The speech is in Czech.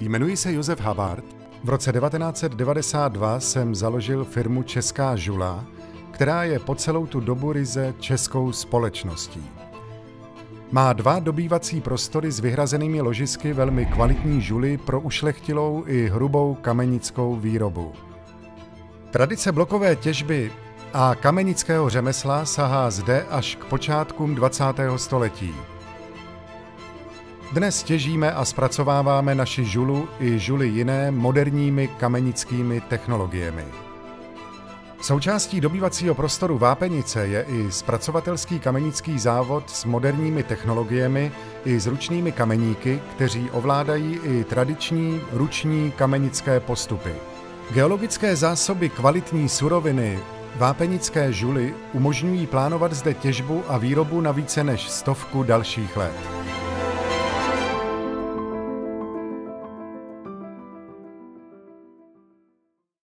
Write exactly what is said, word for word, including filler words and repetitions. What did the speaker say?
Jmenuji se Josef Habart. V roce devatenáct set devadesát dva jsem založil firmu Česká žula, která je po celou tu dobu ryze českou společností. Má dva dobývací prostory s vyhrazenými ložisky velmi kvalitní žuly pro ušlechtilou i hrubou kamenickou výrobu. Tradice blokové těžby a kamenického řemesla sahá zde až k počátkům dvacátého století. Dnes těžíme a zpracováváme naši žulu i žuly jiné moderními kamenickými technologiemi. Součástí dobývacího prostoru Vápenice je i zpracovatelský kamenický závod s moderními technologiemi i s ručnými kameníky, kteří ovládají i tradiční ruční kamenické postupy. Geologické zásoby kvalitní suroviny vápenické žuly umožňují plánovat zde těžbu a výrobu na více než stovku dalších let.